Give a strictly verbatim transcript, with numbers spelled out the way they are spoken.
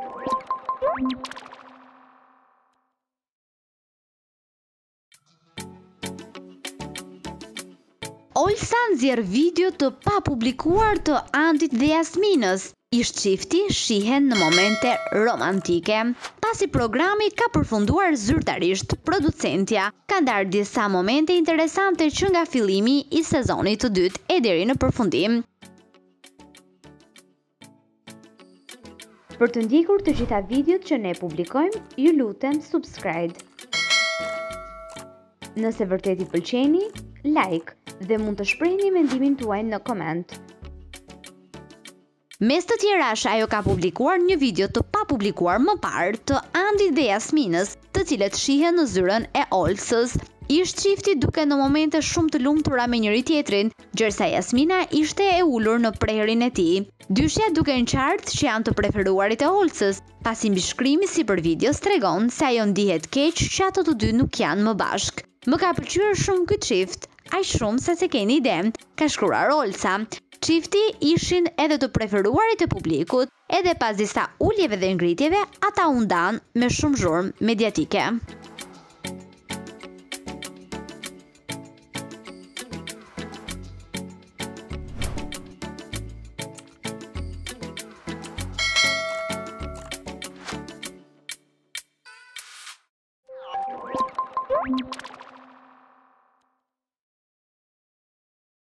Olsa nxjerr video të papublikuar të Andit dhe Jasminës. Ish çifti shihen në momente romantike. Pasi programi ka përfunduar zyrtarisht, producentja ka ndarë disa momente interesante që nga fillimi i sezonit të dytë e deri në përfundim. Për të ndjekur të gjitha videot që ne publikojmë, ju lutem subscribe. Nëse vërtet i pëlqeni, like dhe mund të shprehni mendimin tuaj në koment. Mes të tjerash, ajo ka publikuar një video të papublikuar më parë të Andit dhe Jasminës, të cilët shihen në zyrën e Olsës. Ish çifti duke në momente shumë të lumtura me njëri tjetrin, ndërsa Jasmina ishte e ulur në prerjen e tij. Dyshja duken qartë që janë të preferuarit e Olsës, pasi mbishkrimi sipër videos tregon se ajo ndihet keq që ato të dy nuk janë më bashkë. Më ka pëlqyer shumë ky çift, aq shumë sa se keni ide, ka shkruar Olsa. Çifti ishin edhe të preferuarit e publikut, edhe pas disa uljeve dhe ngritjeve, ata u ndan me shumë zhurmë mediatike. Thank you.